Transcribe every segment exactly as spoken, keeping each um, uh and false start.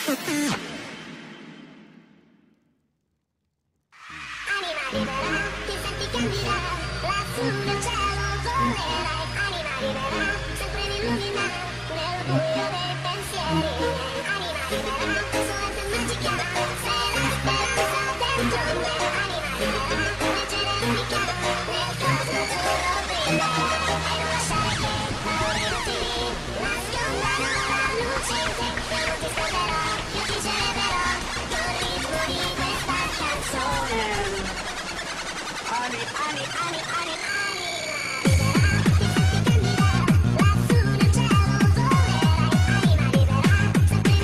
Sempre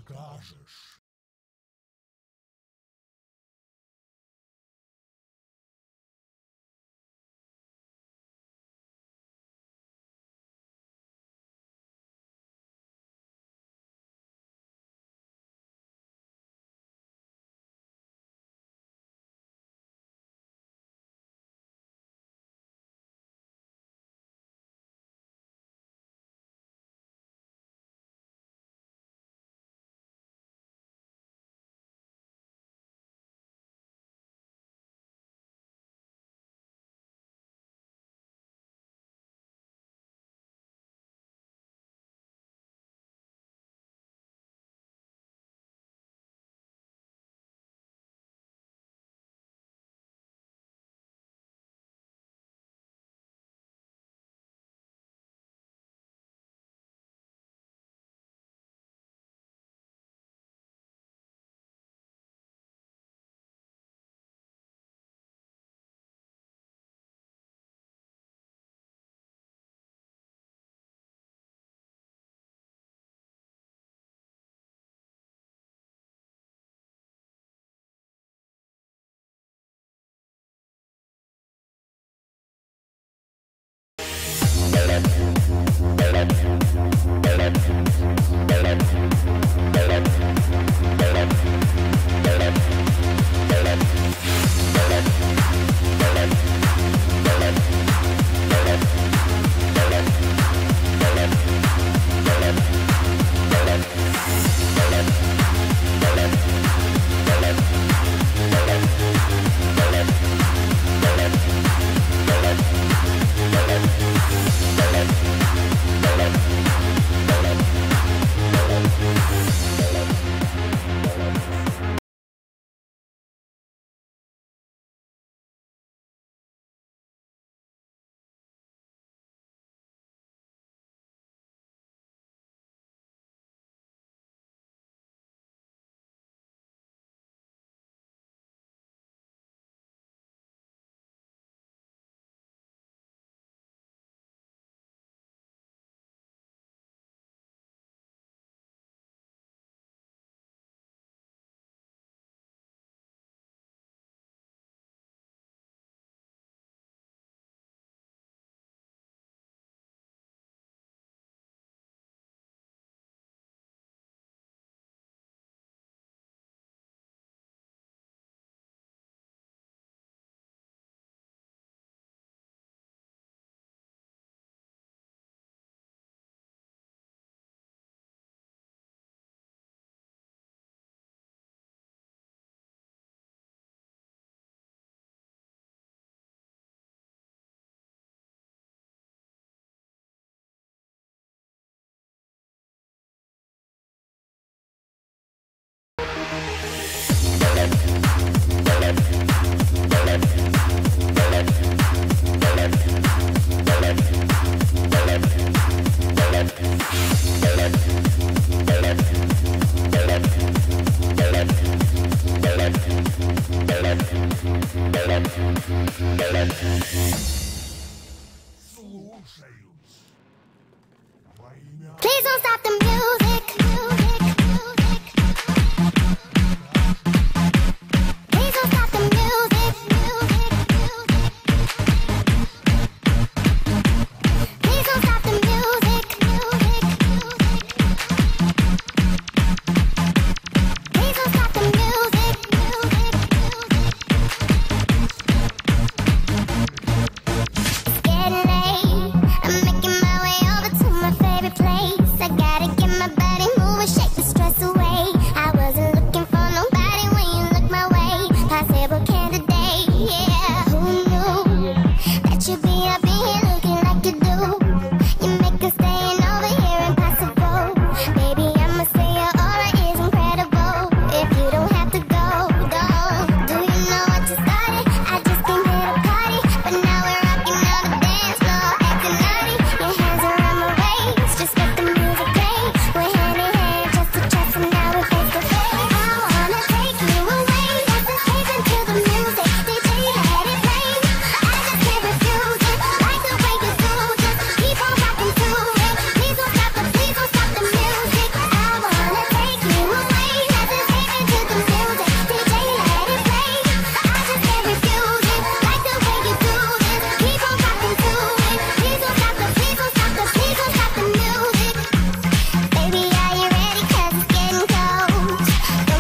скажешь. We'll be right back.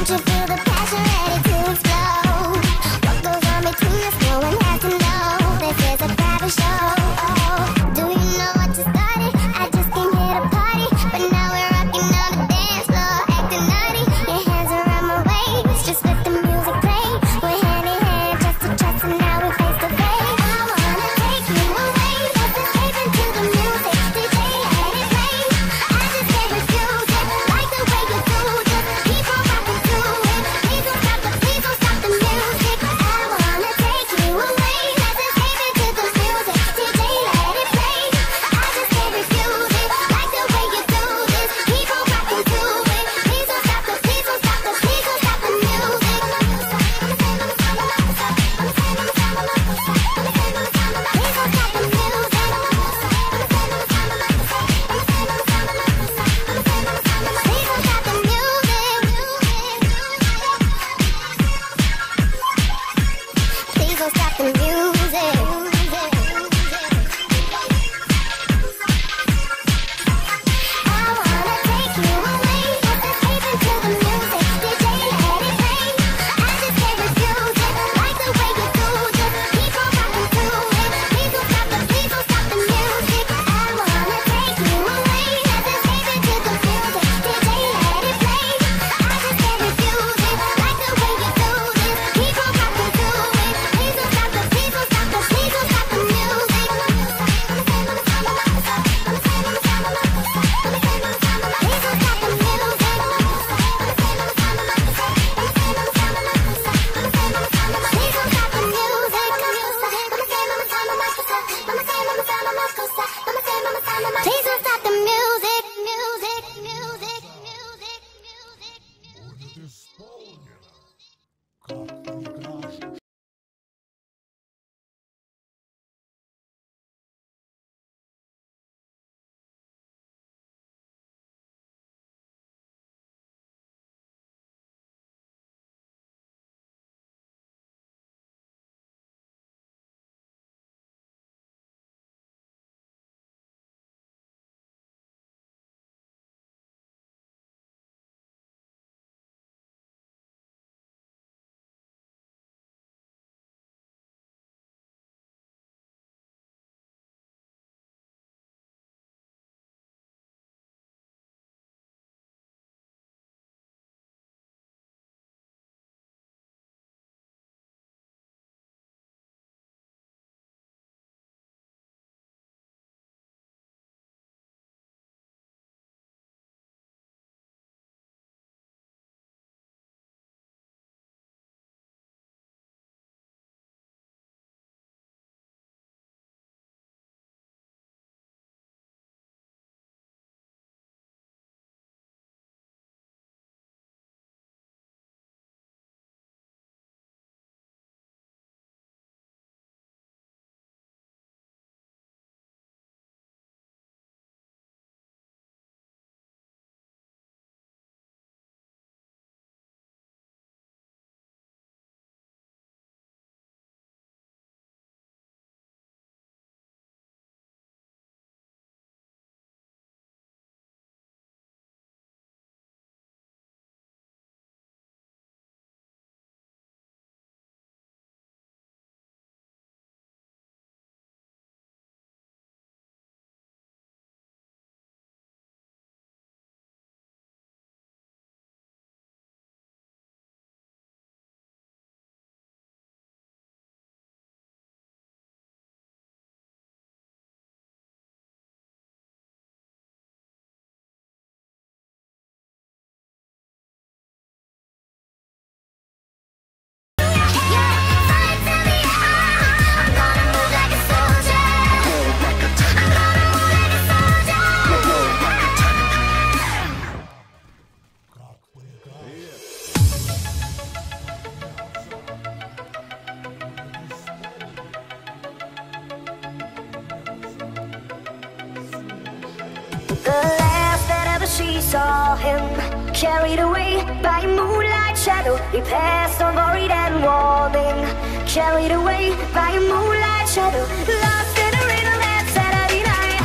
she saw him, carried away by a moonlight shadow. He passed on worried and warming, carried away by a moonlight shadow. Lost in a rhythm that Saturday night,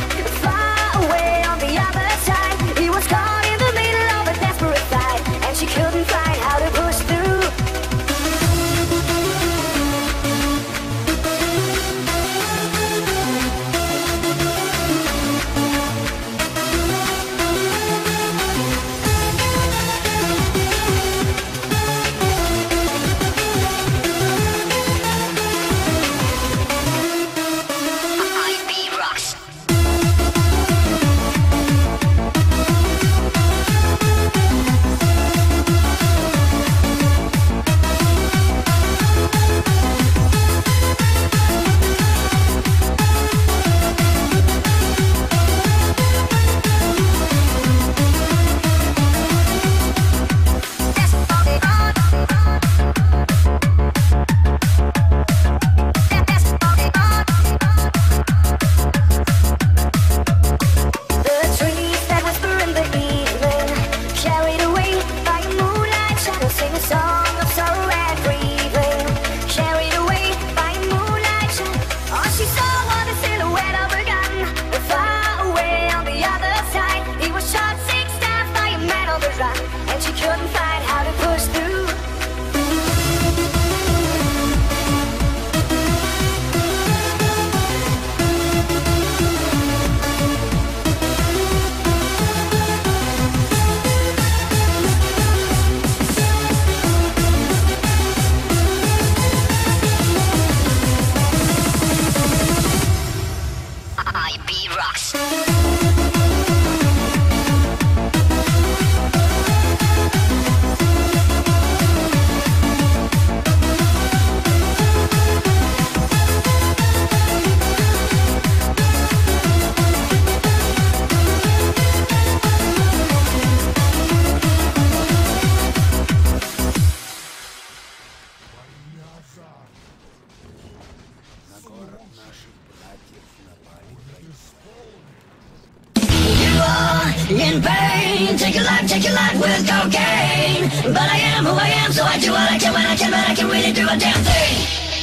far away on the other side. He was caught in the middle of a desperate fight, and she couldn't find how to take your life with cocaine. But I am who I am, so I do what I can when I can, but I can really do a damn thing.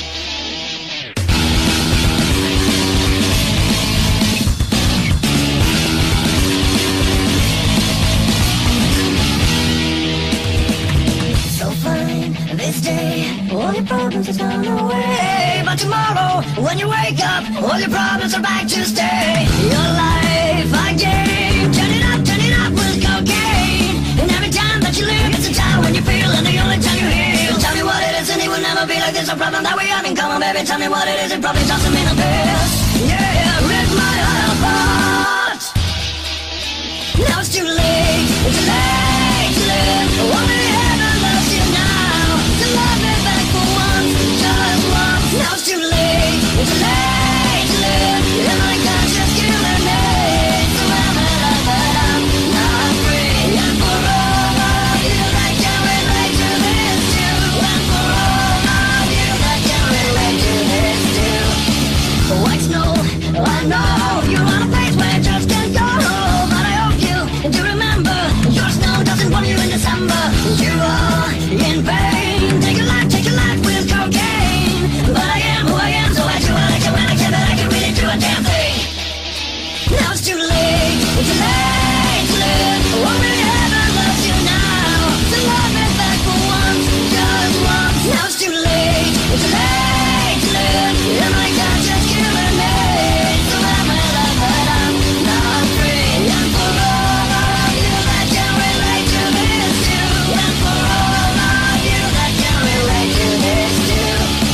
So fine, this day, all your problems has gone away. But tomorrow, when you wake up, all your problems are back to stay. Your life again, turn it up, turn it up with cocaine. And every time that you live, it's a time when you feel, and the only time you heal. Tell me what it is, and it will never be like this. A problem that we have in common, baby. Tell me what it is, it probably doesn't mean a bit. Yeah, rip my heart apart. Now it's too late, it's too late to live. Only heaven loves you now. To love me back for once, just once. Now it's too late, it's too late to live. And my conscience killing me. So I'm alive, but I'm not free. And for all of you that can relate to this too. And for all of you that can relate to this too. White snow, I know you're on a place where you just can't go. But I hope you do remember, your snow doesn't warm you in December. You are in pain. Take your life, take your life with cocaine. But I am who I am, so I do what I can when I can, but I can really do a damn thing. Now it's too late, it's too late to live. Only heaven loves you now. So love me back for once, just once. Now it's too late, it's too late to live. And my conscience killing me. So I'm alive, but I'm not free. And for all of you that can relate to this too. And for all of you that can relate to this too.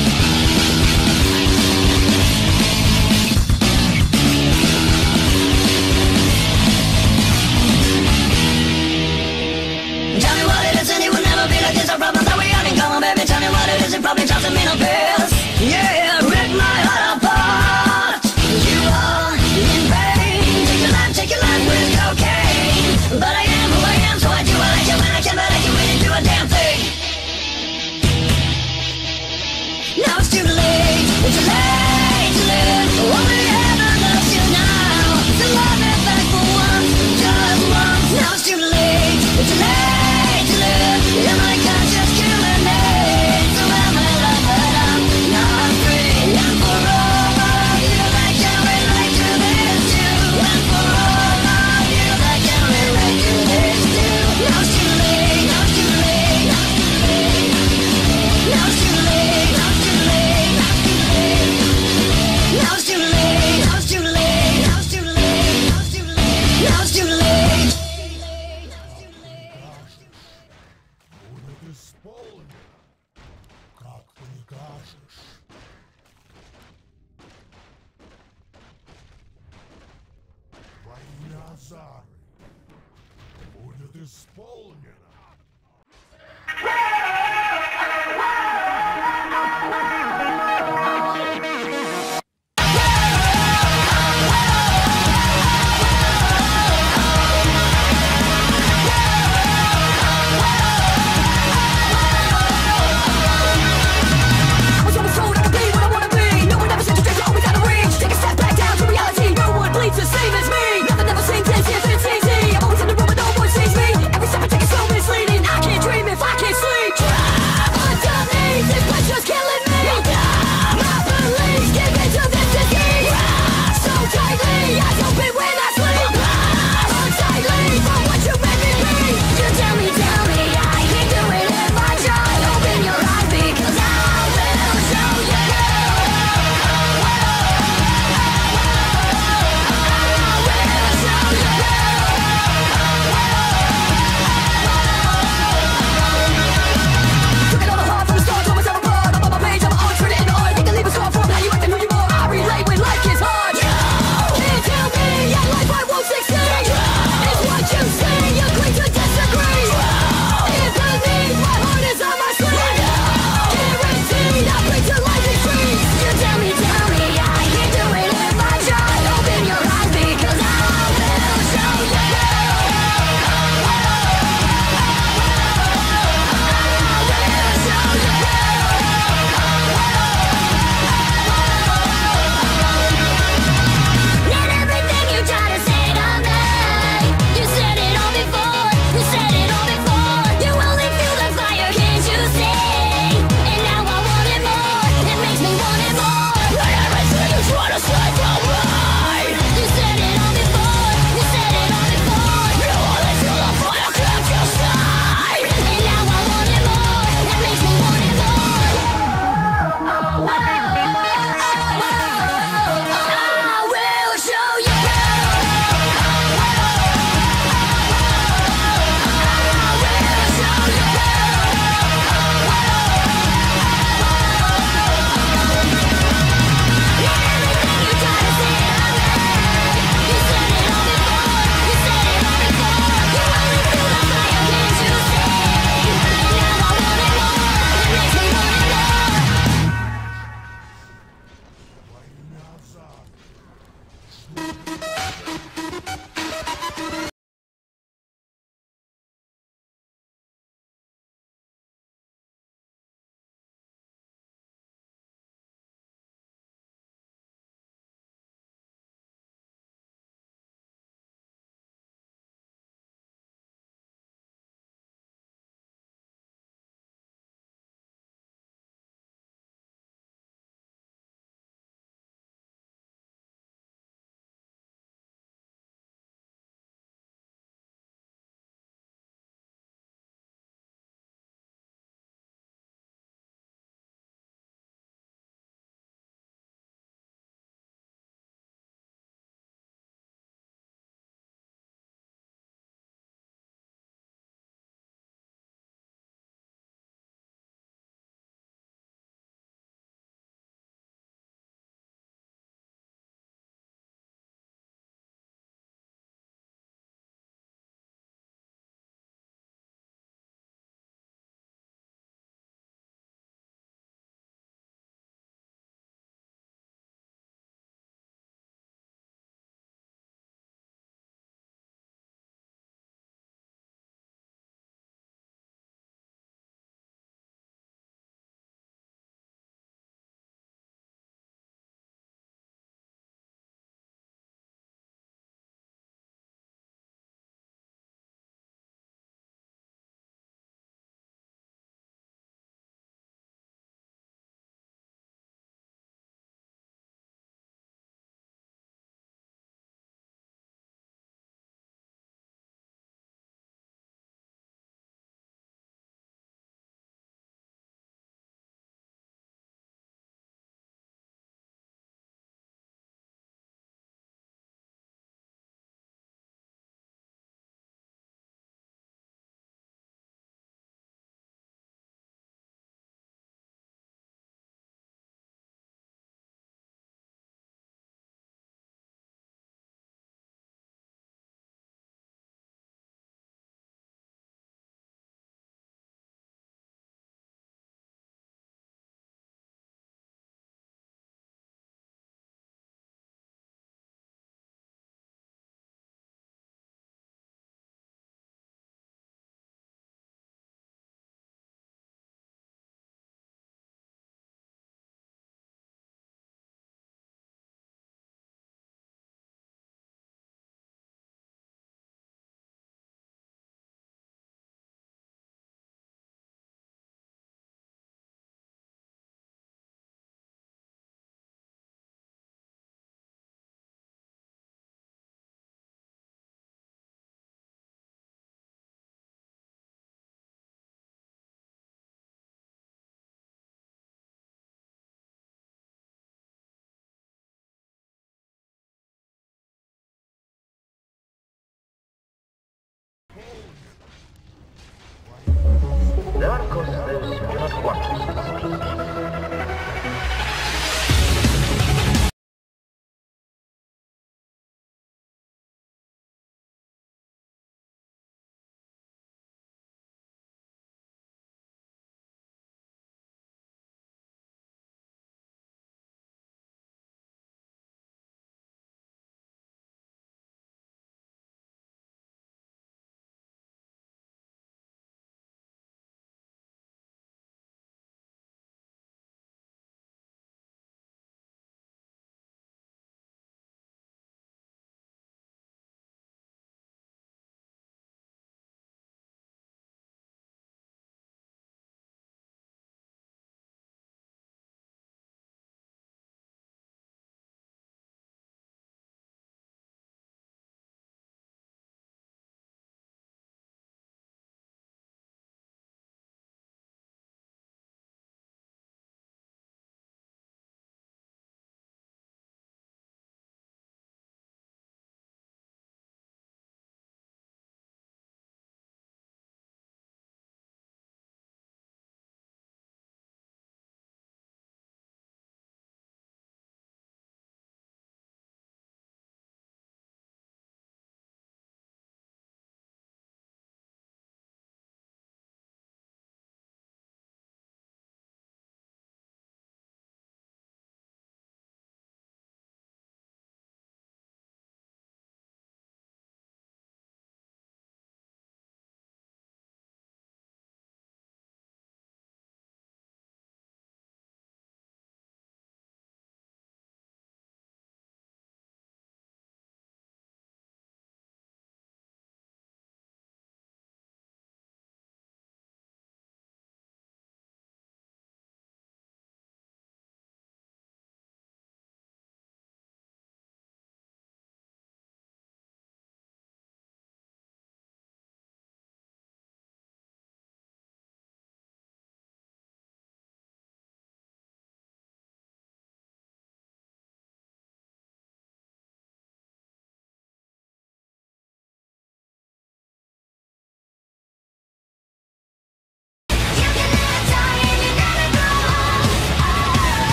Tell me what it is, and it will never be like this. A problem that we have in common, baby. Tell me what it is, it probably doesn't mean a piss. Yeah, rip my heart apart. You are in pain. Take your life, take your life with cocaine. But I am who I am, so I do what I can when I can, but I can really do a damn thing. Now it's too late, it's too late to live. Only heaven loves you now. So love me back for once, just once. Now it's too late, it's too late to live. And my conscience killing me. So I'm alive, but I'm not free. And for all of you that can relate to this too. And for all of you that can relate to this too. Now it's too late, now it's too late, now it's too late. Now it's too late, now it's too late, now it's too late. Now it's too late, now it's too late, now it's too late, now it's too late. Now it's too late. Будет исполнено, как прикажешь. Во имя Азары будет исполнено,